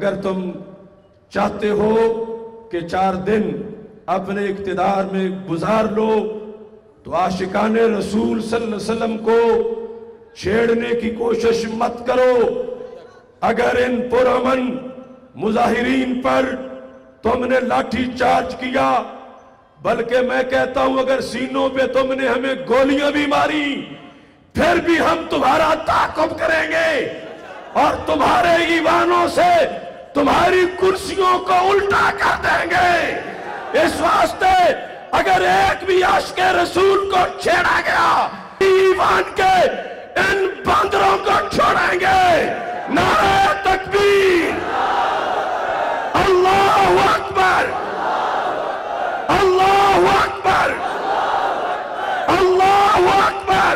اگر تم چاہتے ہو کہ 4 دن اپنے اقتدار میں گزار لو تو عاشقان رسول صلی اللہ علیہ وسلم کو چھیڑنے کی کوشش مت کرو۔ اگر ان پرامن مظاہرین پر تم نے لاٹھی چارج کیا، بلکہ میں کہتا ہوں اگر سینوں پہ تم نے ہمیں گولیاں بھی ماری، پھر بھی ہم تمہارا تعاقب کریں گے اور تمہارے ایوانوں سے تمہاری کرسیوں کو الٹا کر دیں گے۔ اس واسطے اگر ایک بھی عاشق رسول کو چھیڑا گیا، ایوان کے ان باندروں کو چھوڑیں گے۔ نعرہ تکبیر، اللہ اکبر، اللہ اکبر، اللہ اکبر،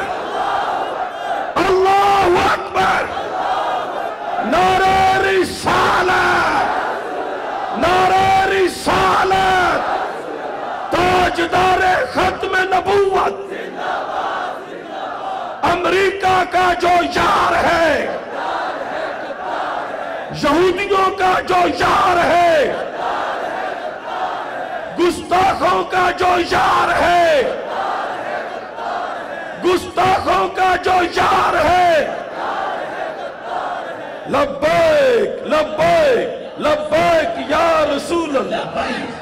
اللہ اکبر، نعرہ رسالت، نعرہ رسالت، تاجدار ختم نبوت، امریکہ کا جو یار ہے، یہودیوں کا جو یار ہے، گستاخوں کا جو یار ہے، گستاخوں کا جو یار ہے، لبیک لبیک لبیک یا رسول اللہ۔